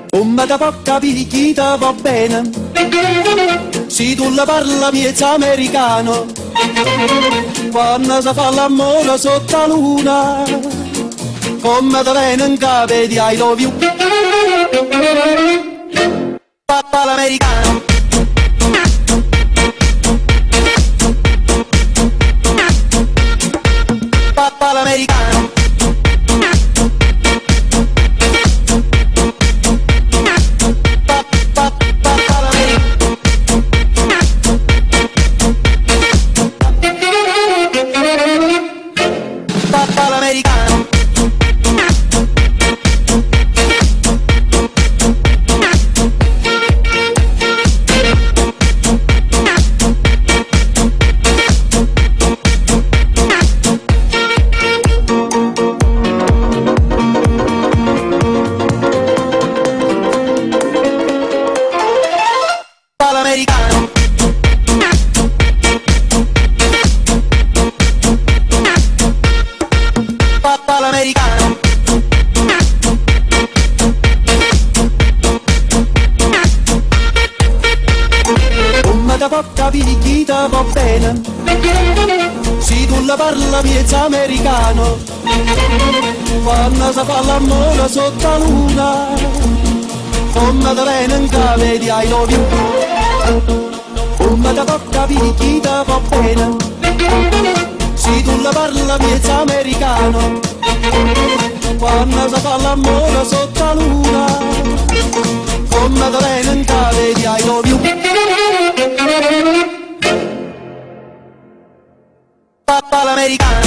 Come da può capire chi te va bene, se tu la parla miezza americano, quando si fa l'amore sotto la luna, come te viene in capo di I love you. Papà l'americano. Papà l'americano. Papà l'americano. L'americano. Papà l'americano. Come da può capire chi te va bene, se tu la parla miezza americano, quando si fa l'amore sotto la luna, come te viene in capo di I love you. Come da può capire chi te va bene, se tu la parla miezza americano, quando si fa l'amore sotto la luna, come te viene in capo di I love you. Papà l'americano.